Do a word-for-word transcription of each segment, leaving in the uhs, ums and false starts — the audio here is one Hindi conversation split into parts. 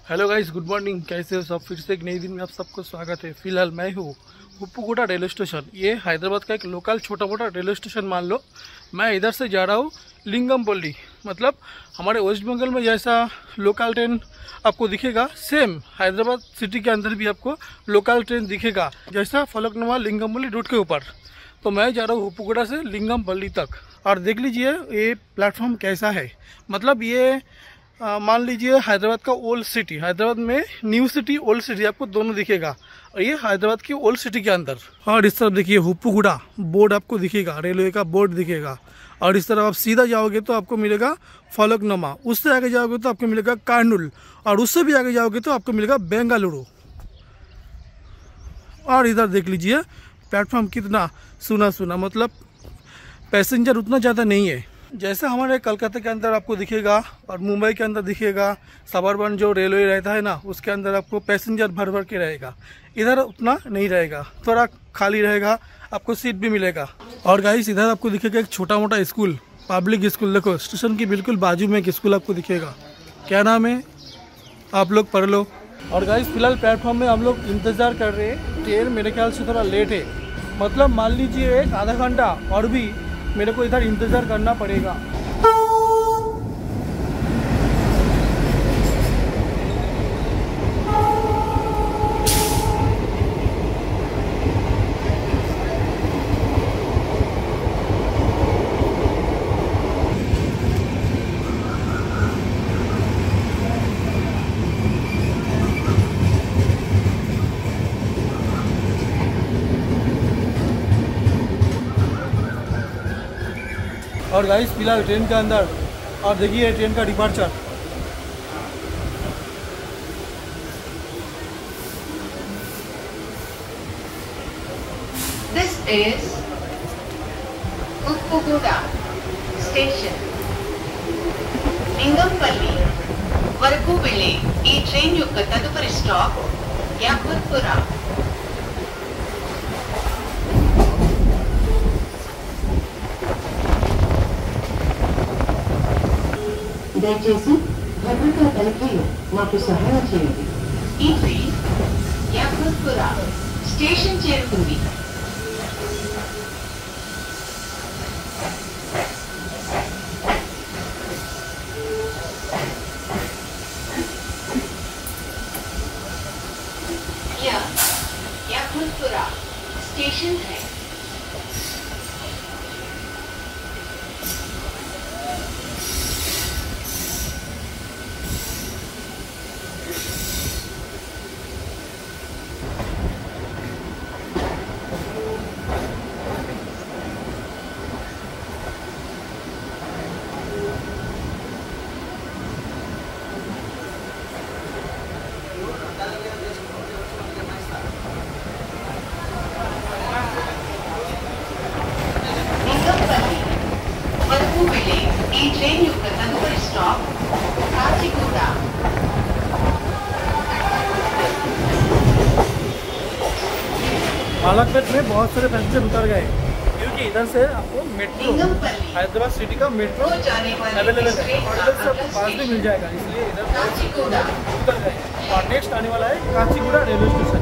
Hello guys, good morning. कैसे हो सब? फिर से एक नई दिन में आप सबको स्वागत है। फिलहाल मैं हूँ हुप्पुगुड़ा रेलवे स्टेशन। ये हैदराबाद का एक लोकल छोटा मोटा रेलवे स्टेशन मान लो। मैं इधर से जा रहा हूँ लिंगमपल्ली। मतलब हमारे वेस्ट बंगाल में जैसा लोकल ट्रेन आपको दिखेगा, सेम हैदराबाद सिटी के अंदर भी आपको लोकल ट्रेन दिखेगा, जैसा फलकनुमा लिंगमपल्ली रूट के ऊपर। तो मैं जा रहा हूँ हुप्पुगुड़ा से लिंगमपल्ली तक। और देख लीजिए ये प्लेटफॉर्म कैसा है। मतलब ये मान लीजिए हैदराबाद का ओल्ड सिटी, हैदराबाद में न्यू सिटी ओल्ड सिटी आपको दोनों दिखेगा, और ये हैदराबाद की ओल्ड सिटी के अंदर। और इस तरफ देखिए हुप्पुगुड़ा बोर्ड आपको दिखेगा, रेलवे का बोर्ड दिखेगा। और इस तरफ आप सीधा जाओगे तो आपको मिलेगा फलकनुमा, उससे आगे जाओगे तो आपको मिलेगा कर्नूल, और उससे भी आगे जाओगे तो आपको मिलेगा बेंगलुरु। और इधर देख लीजिए प्लेटफॉर्म कितना सुना सुना, मतलब पैसेंजर उतना ज़्यादा नहीं है जैसा हमारे कलकत्ता के अंदर आपको दिखेगा और मुंबई के अंदर दिखेगा। सबअर्बन जो रेलवे रहता है ना, उसके अंदर आपको पैसेंजर भर भर के रहेगा। इधर उतना नहीं रहेगा, थोड़ा खाली रहेगा, आपको सीट भी मिलेगा। और गाइस इधर आपको दिखेगा एक छोटा मोटा स्कूल, पब्लिक स्कूल। देखो स्टेशन की बिल्कुल बाजू में एक स्कूल आपको दिखेगा। क्या नाम है आप लोग पढ़ लो। और गाइस फिलहाल प्लेटफॉर्म में हम लोग इंतज़ार कर रहे हैं। ट्रेन मेरे ख्याल से थोड़ा लेट है, मतलब मान लीजिए एक आधा घंटा और भी मेरे को इधर इंतज़ार करना पड़ेगा। और गाइस फिलहाल ट्रेन के अंदर, और देखिए ट्रेन का departure. This is Huppugуда station. Lingampally వరకు వెళ్ళే ఈ ట్రైన్ యొక్క తదుపరి స్టాప్ యాకుత్పురా. దయచేసి భద్రతా తనిఖీలు మాకు సహాయం చేయండి. ఈ ట్రైన్ యాకుత్పురా స్టేషన్ చేరుకుంది. यह याकुत्पुरा स्टेशन है. ఈ ట్రైన్ యొక్క తదుపరి స్టాప్ కాచిగూడ. बालाघाट में बहुत सारे पैसेंजर उतर गए, क्योंकि इधर से आपको मेट्रो हैदराबाद सिटी का मेट्रो अवेलेबल है, और इधर से आपको पास भी मिल जाएगा, इसलिए इधर उतर गए। और नेक्स्ट आने वाला है काचीगुड़ा रेलवे स्टेशन।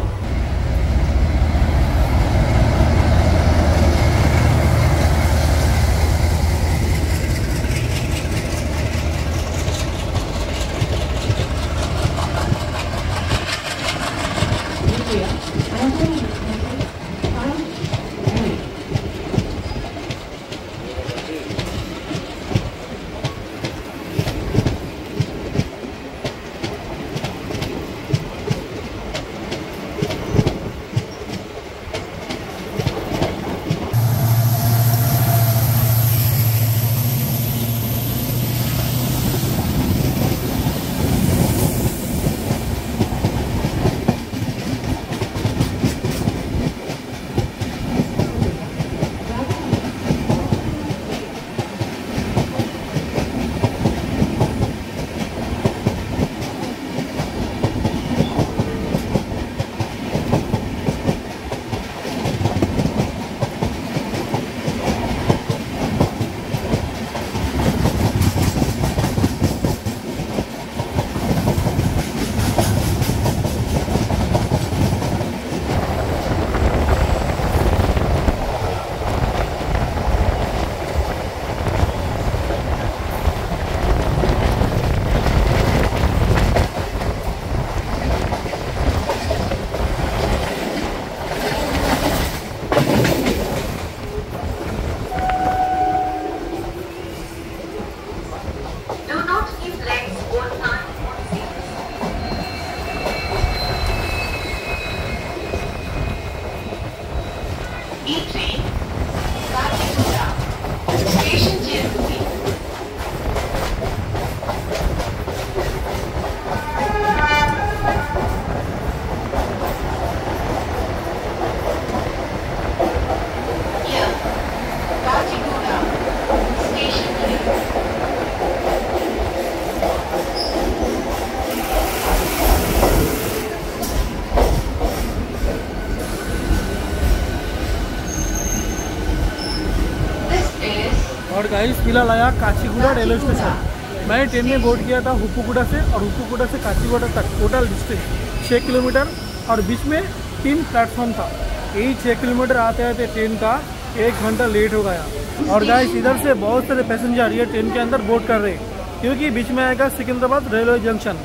गाइस फिलहाल आया काचीगुड़ा रेलवे स्टेशन। मैं ट्रेन में बोर्ड किया था हुप्पुकुड़ा से, और हुप्पुकुड़ा से काचीगुड़ा तक टोटल डिस्टेंस छः किलोमीटर और बीच में तीन प्लेटफॉर्म था। यही छः किलोमीटर आते आते ट्रेन का एक घंटा लेट हो गया। और गाइस इधर से बहुत सारे पैसेंजर ये ट्रेन के अंदर बोर्ड कर रहे हैं, क्योंकि बीच में आएगा सिकंदराबाद रेलवे जंक्शन।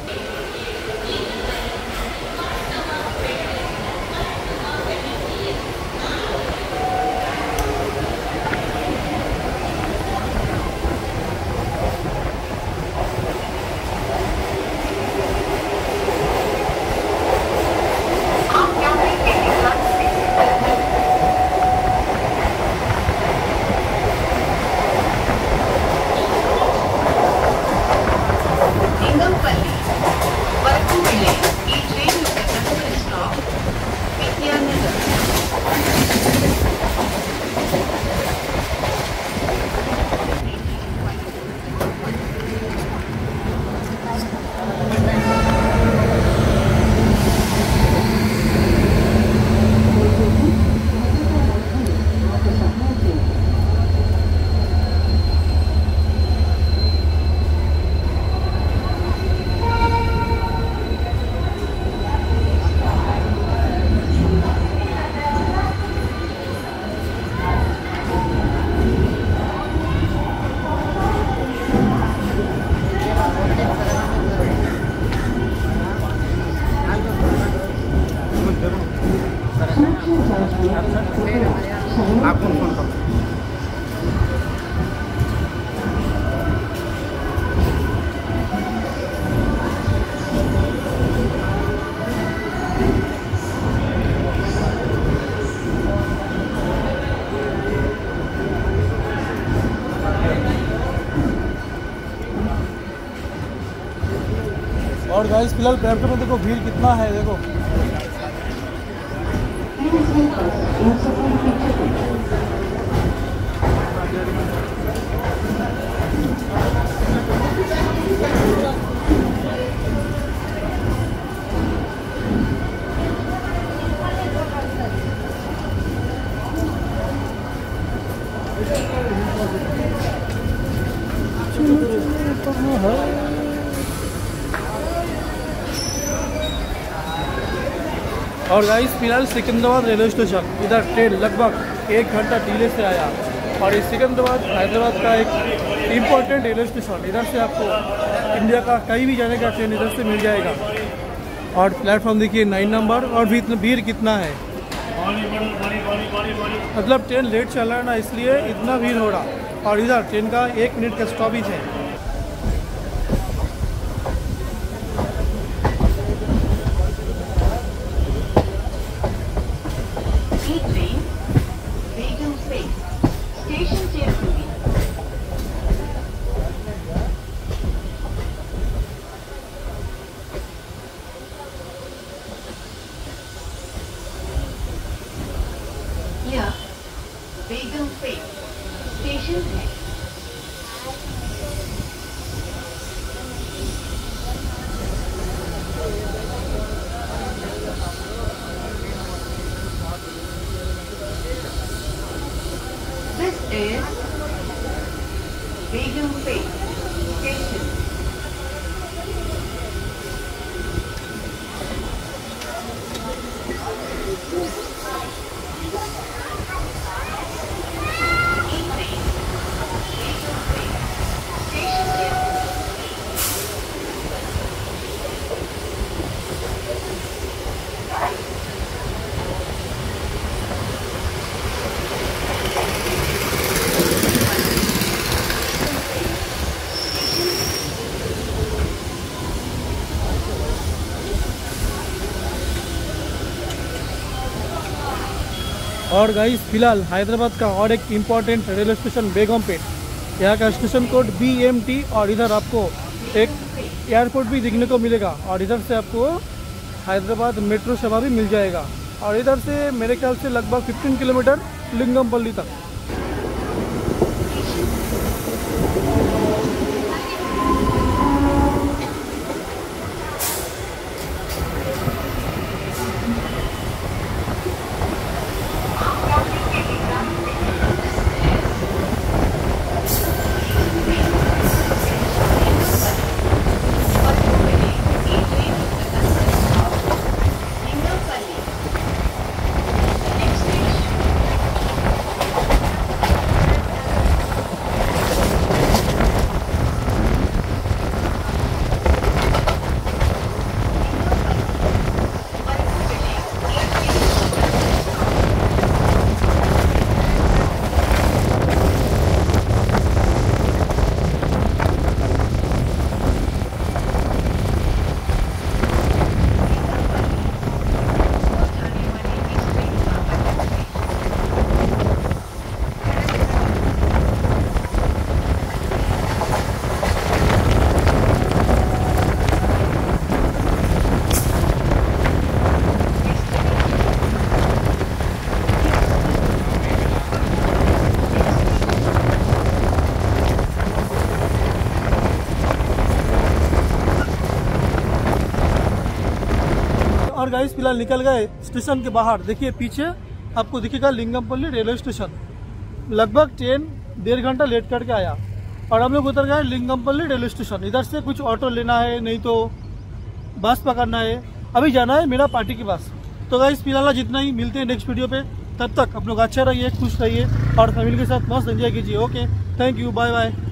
और गाइस फिलहाल प्लेटफॉर्म में देखो भीड़ कितना है, देखो। और गाइस फिलहाल सिकंदराबाद रेलवे स्टेशन, इधर ट्रेन लगभग एक घंटा डिले से आया। और इस सिकंदराबाद हैदराबाद का एक इम्पोर्टेंट रेलवे स्टेशन, इधर से आपको इंडिया का कहीं भी जाने का ट्रेन इधर से मिल जाएगा। और प्लेटफॉर्म देखिए नाइन नंबर, और भी इतना भीड़ कितना है, मतलब ट्रेन लेट चल रहा है ना, इसलिए इतना भीड़ हो रहा। और इधर ट्रेन का एक मिनट का स्टॉपेज है। यह बेगम पेट स्टेशन है। This is Begum Pet Station. और गाइस फिलहाल हैदराबाद का और एक इम्पॉर्टेंट रेलवे स्टेशन बेगमपेट, यहाँ का station code B M T. और इधर आपको एक एयरपोर्ट भी दिखने को मिलेगा, और इधर से आपको हैदराबाद मेट्रो सेवा भी मिल जाएगा। और इधर से मेरे ख्याल से लगभग पंद्रह किलोमीटर लिंगमपल्ली तक। फिलहाल निकल गए स्टेशन के बाहर। देखिए पीछे आपको दिखेगा लिंगमपल्ली रेलवे स्टेशन। लगभग ट्रेन डेढ़ घंटा लेट करके आया और हम लोग उतर गए लिंगमपल्ली रेलवे स्टेशन। इधर से कुछ ऑटो लेना है, नहीं तो बस पकड़ना है। अभी जाना है मेरा पार्टी के पास। तो गाइस फिलहाल जितना ही, मिलते हैं नेक्स्ट वीडियो पे। तब तक आप लोग अच्छा रहिए, खुश रहिए और फैमिली के साथ मस्त एंजॉय कीजिए। Okay, thank you, bye bye.